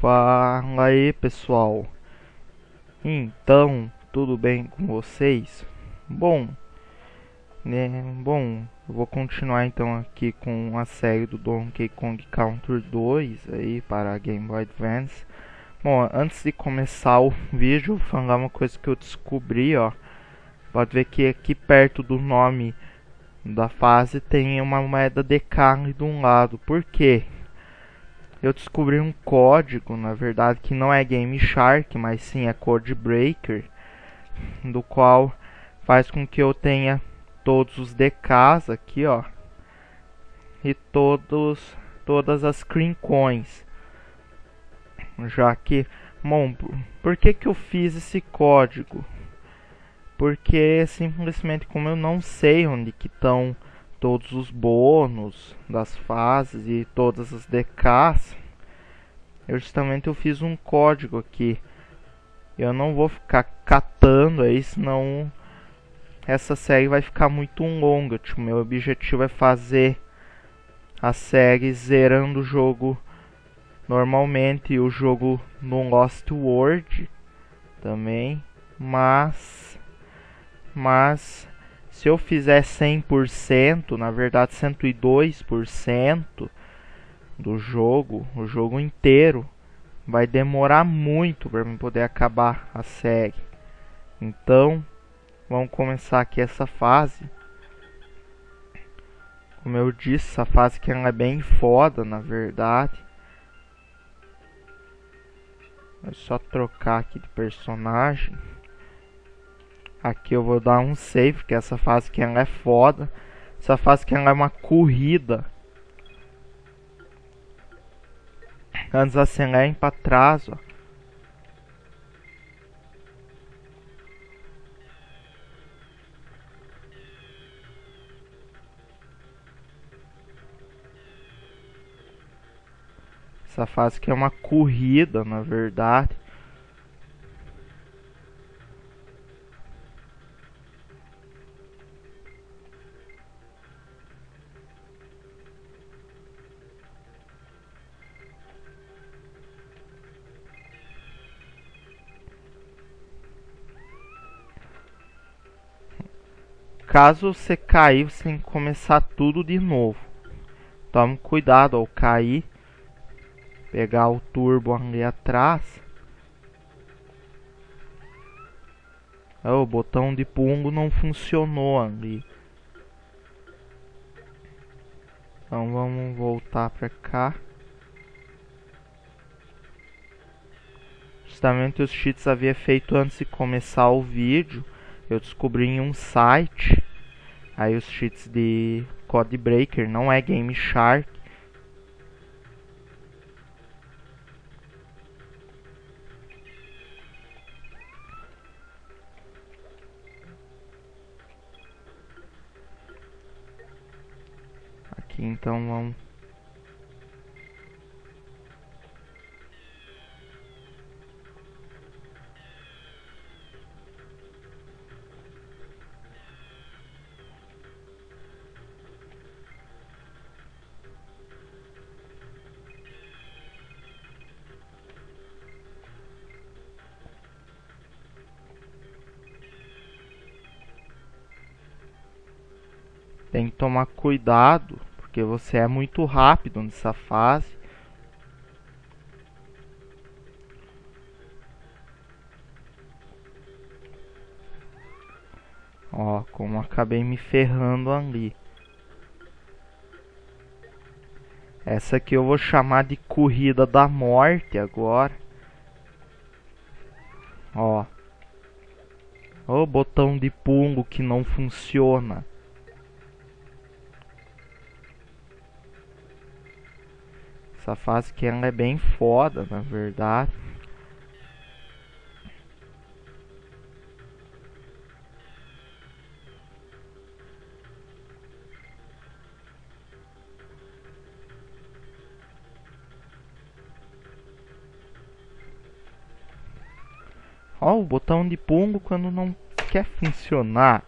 Fala aí, pessoal. Então, tudo bem com vocês? Bom, eu vou continuar então aqui com a série do Donkey Kong Country 2 aí para Game Boy Advance. Bom, antes de começar o vídeo, vou falar uma coisa que eu descobri, ó. Pode ver que aqui perto do nome da fase tem uma moeda de carne de um lado. Por quê? Eu descobri um código, na verdade, que não é Game Shark, mas sim é Code Breaker, do qual faz com que eu tenha todos os DKs aqui, ó, e todas as Cream Coins. Já que, bom, por que eu fiz esse código? Porque simplesmente como eu não sei onde que estão todos os bônus das fases e todas as DKs, eu fiz um código aqui. Eu não vou ficar catando aí, senão essa série vai ficar muito longa. Tipo, meu objetivo é fazer a série zerando o jogo normalmente, o jogo no Lost World também, mas se eu fizer 100%, na verdade 102% do jogo, o jogo inteiro, vai demorar muito para mim poder acabar a série. Então, vamos começar aqui essa fase. Como eu disse, essa fase que ela é bem foda, na verdade. É só trocar aqui de personagem. Aqui eu vou dar um save, porque essa fase que ela é foda. Essa fase que ela é uma corrida. Antes acelerem para trás, ó. Essa fase que é uma corrida, na verdade. Caso você cair, você tem que começar tudo de novo. Tome cuidado ao cair. Pegar o turbo ali atrás. O botão de pungo não funcionou ali. Então vamos voltar pra cá. Justamente os cheats havia feito antes de começar o vídeo. Eu descobri em um site. Aí os cheats de Code Breaker, não é Game Shark. Aqui então vamos. Tem que tomar cuidado, porque você é muito rápido nessa fase. Ó, como acabei me ferrando ali. Essa aqui eu vou chamar de corrida da morte agora. Ó. O botão de pungo que não funciona. Essa fase que ela é bem foda, na verdade. Ó, o botão de pungo quando não quer funcionar.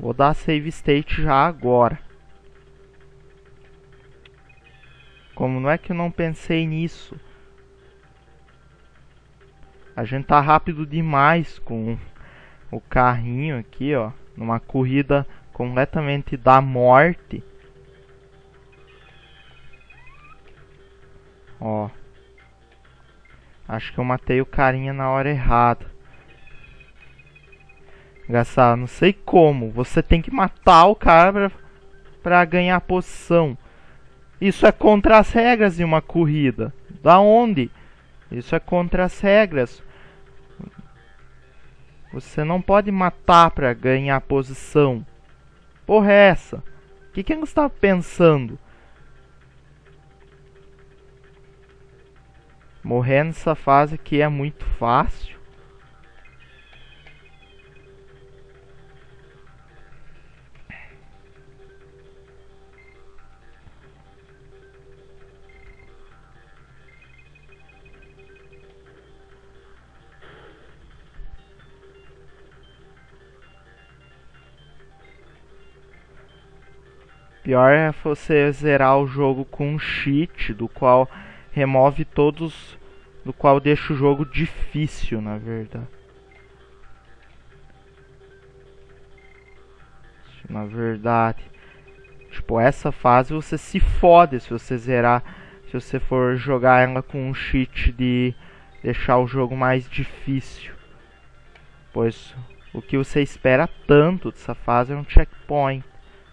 Vou dar save state já agora. Como não é que eu não pensei nisso? A gente tá rápido demais com o carrinho aqui, ó. Numa corrida completamente da morte. Ó. Acho que eu matei o carinha na hora errada. Engraçado, não sei como. Você tem que matar o cara pra ganhar posição. Isso é contra as regras de uma corrida. Da onde? Isso é contra as regras. Você não pode matar pra ganhar posição. Porra é essa? O que você estava pensando? Morrer nessa fase aqui é muito fácil. Pior é você zerar o jogo com um cheat, do qual remove todos, do qual deixa o jogo difícil, na verdade. Na verdade, tipo, essa fase você se fode se você zerar, se você for jogar ela com um cheat de deixar o jogo mais difícil. Pois o que você espera tanto dessa fase é um checkpoint.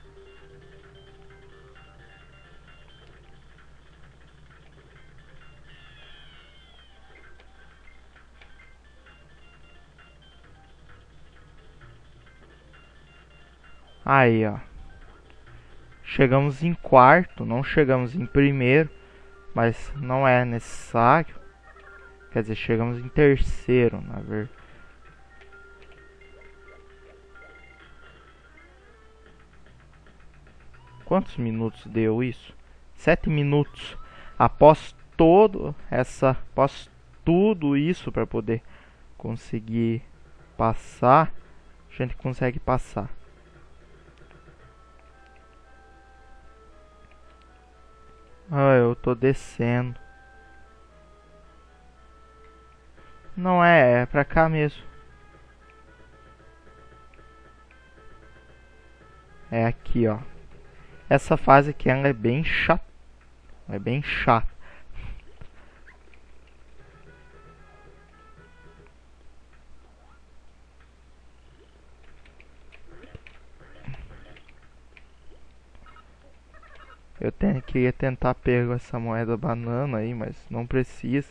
Aí, ó. Chegamos em quarto, não chegamos em primeiro, mas não é necessário. Quer dizer, chegamos em terceiro, na verdade. Quantos minutos deu isso? 7 minutos. Após tudo isso para poder conseguir passar, a gente consegue passar. Ah, eu tô descendo. Não é pra cá mesmo. É aqui, ó. Essa fase aqui ela é bem chata. É bem chata. Queria tentar pegar essa moeda banana aí, mas não precisa.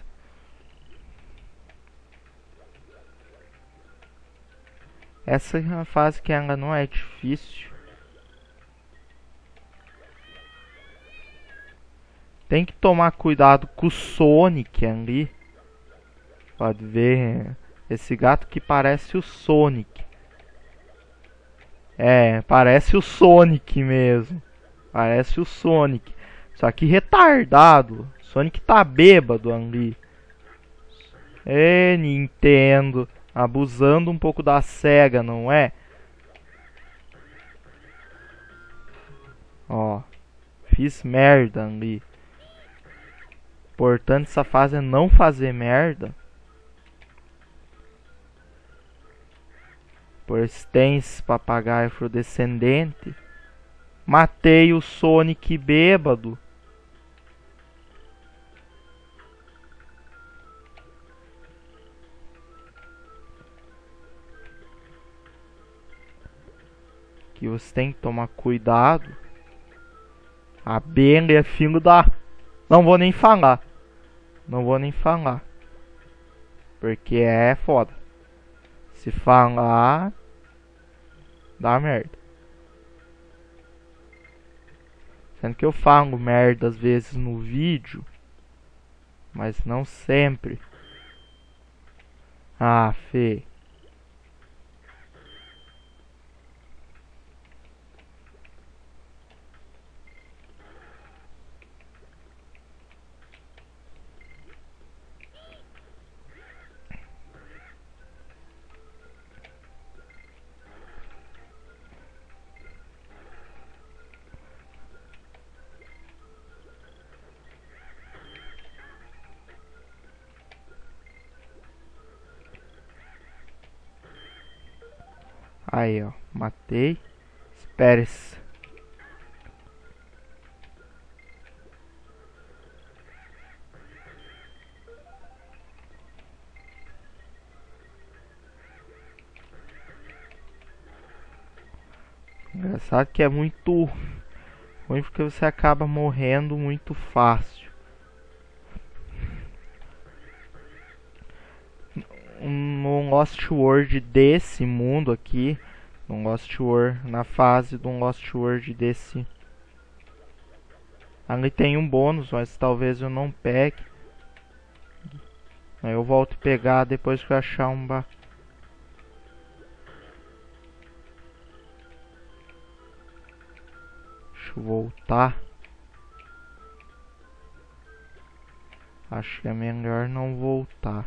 Essa é uma fase que ela não é difícil. Tem que tomar cuidado com o Sonic ali. Pode ver esse gato que parece o Sonic. É, parece o Sonic mesmo. Parece o Sonic. Só que retardado. Sonic tá bêbado ali. É, Nintendo. Abusando um pouco da SEGA, não é? Ó. Fiz merda ali. Importante essa fase é não fazer merda. Pois tens papagaio afrodescendente. Matei o Sonic bêbado. Que você tem que tomar cuidado. A Benga é filho da... Não vou nem falar. Não vou nem falar. Porque é foda. Se falar... Dá merda. Sendo que eu falo merda às vezes no vídeo. Mas não sempre. Ah, Fê. Aí, ó. Matei. Espere-se. Engraçado que é muito ruim porque você acaba morrendo muito fácil. No Lost World desse mundo aqui, no Lost World, na fase do Lost World desse, ali tem um bônus, mas talvez eu não pegue. Aí eu volto a pegar depois que eu achar um Deixa eu voltar. Acho que é melhor não voltar.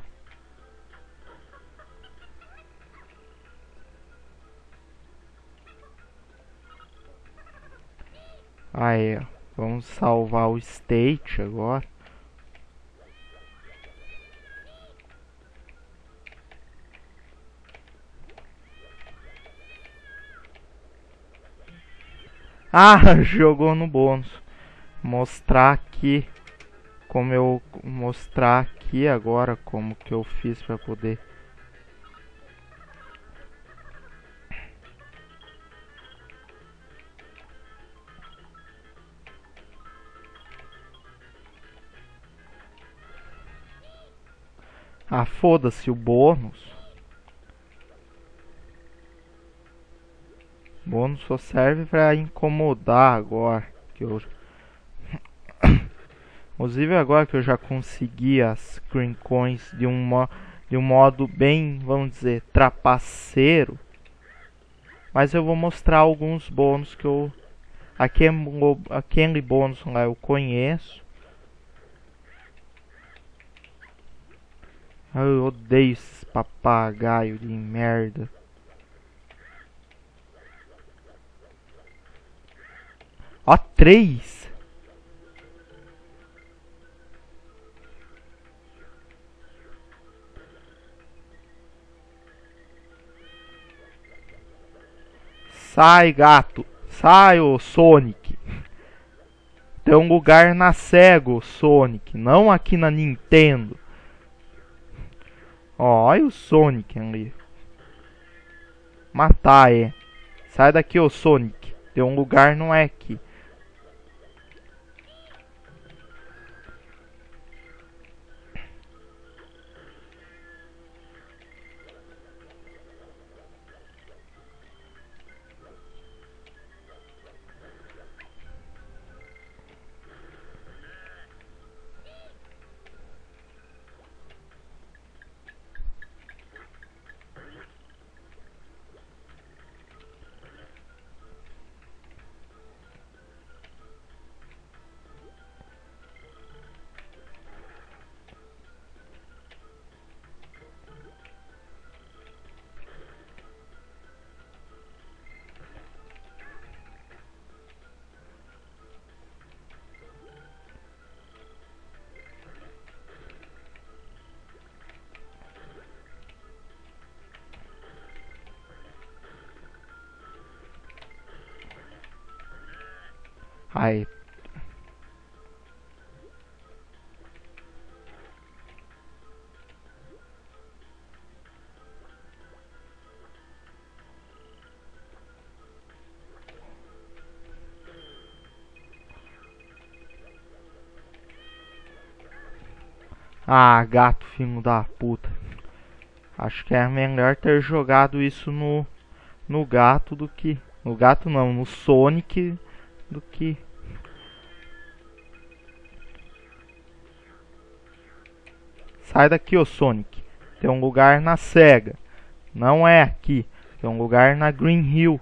Aí, ó. Vamos salvar o state agora. Ah, jogou no bônus. Mostrar aqui como eu mostrar aqui agora como que eu fiz para poder. Ah, foda-se o bônus. O bônus só serve para incomodar agora que eu inclusive agora que eu já consegui as Green Coins de um modo bem, vamos dizer, trapaceiro. Mas eu vou mostrar alguns bônus que eu... Aquele bônus lá eu conheço. Eu odeio esses papagaios de merda. Ó, 3! Sai, gato! Sai, ô Sonic! Tem um lugar na Sega, Sonic, não aqui na Nintendo. Ó, olha o Sonic ali. Matar, é. Sai daqui, ô Sonic. Tem um lugar, não é aqui. Aí. Ah, gato, filho da puta. Acho que é melhor ter jogado isso no gato do que... No gato não, no Sonic do que... Sai daqui, ô Sonic. Tem um lugar na Sega. Não é aqui. Tem um lugar na Green Hill.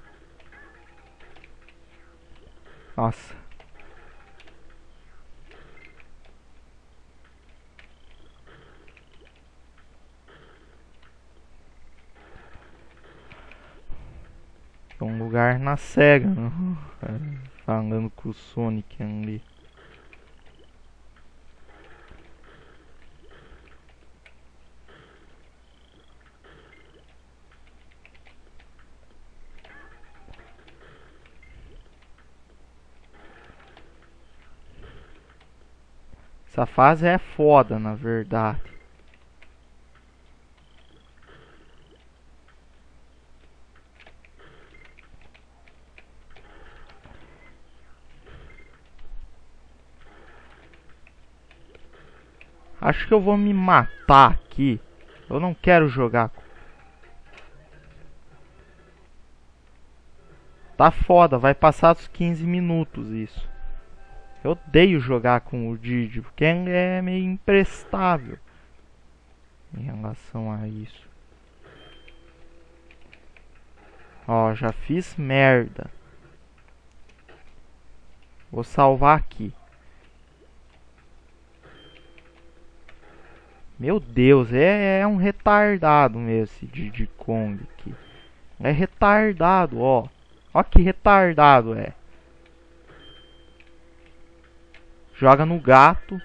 Nossa. Tem um lugar na Sega. Falando com o Sonic ali. Essa fase é foda, na verdade. Acho que eu vou me matar aqui. Eu não quero jogar. Tá foda, vai passar dos 15 minutos isso. Eu odeio jogar com o Didi, porque é meio imprestável em relação a isso. Ó, já fiz merda. Vou salvar aqui. Meu Deus, é um retardado mesmo esse Diddy Kong aqui. É retardado, ó. Ó que retardado é. Joga no gato.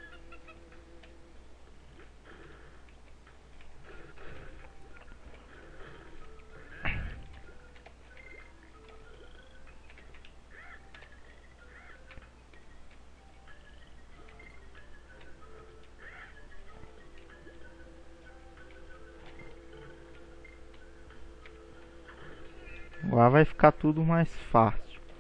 Agora vai ficar tudo mais fácil.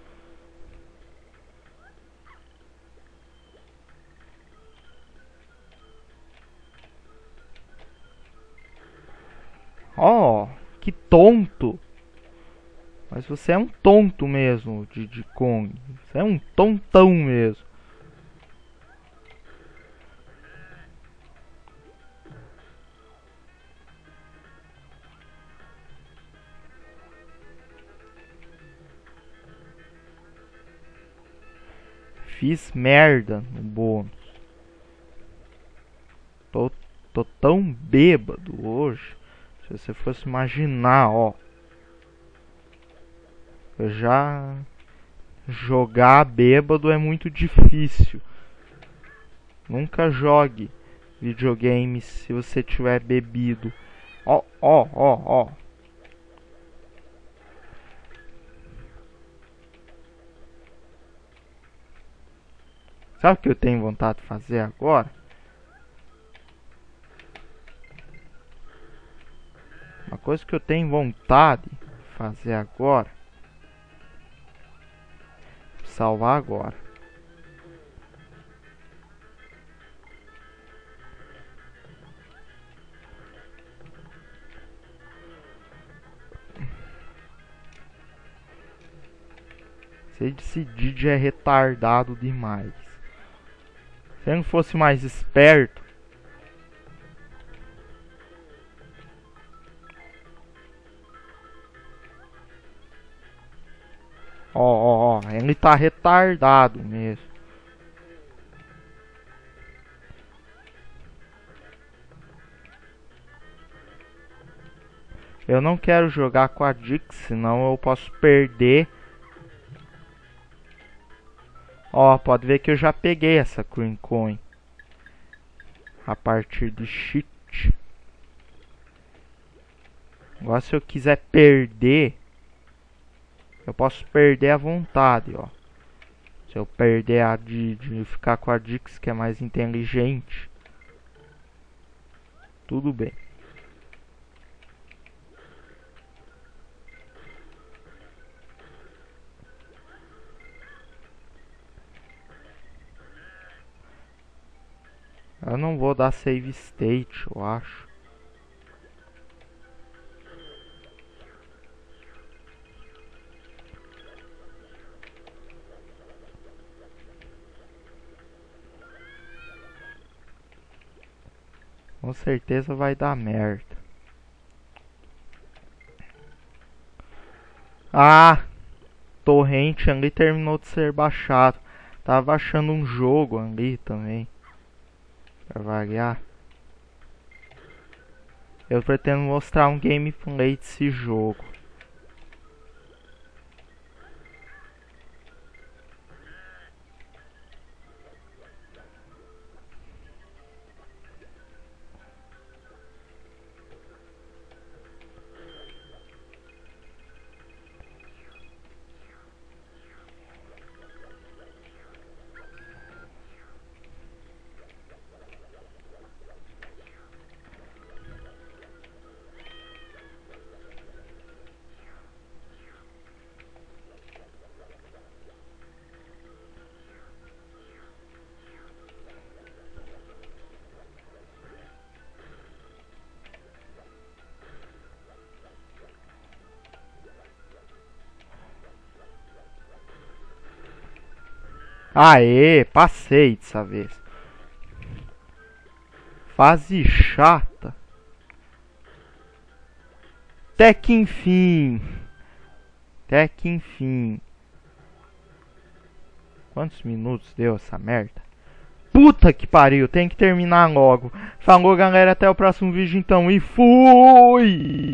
Ó, que tonto. Mas você é um tonto mesmo, Diddy Kong. Você é um tontão mesmo. Fiz merda no bônus. Tô tão bêbado hoje. Se você fosse imaginar, ó. Eu já... Jogar bêbado é muito difícil. Nunca jogue videogame se você tiver bebido. Ó, ó, ó, ó. Sabe o que eu tenho vontade de fazer agora? Uma coisa que eu tenho vontade de fazer agora. Salvar agora. Esse Didi é retardado demais. Se eu não fosse mais esperto. Ó, ó, ó. Ele tá retardado mesmo. Eu não quero jogar com a Dix, senão eu posso perder. Ó, pode ver que eu já peguei essa Cream Coin a partir de cheat. Agora se eu quiser perder, eu posso perder à vontade, ó. Se eu perder a de ficar com a Dix, que é mais inteligente, tudo bem. Eu não vou dar save state, eu acho. Com certeza vai dar merda. Ah! Torrente ali terminou de ser baixado. Tava baixando um jogo ali também. Pra variar. Eu pretendo mostrar um gameplay desse jogo. Aê, passei dessa vez. Fase chata. Até que enfim. Até que enfim. Quantos minutos deu essa merda? Puta que pariu, tem que terminar logo. Falou, galera, até o próximo vídeo então e fui!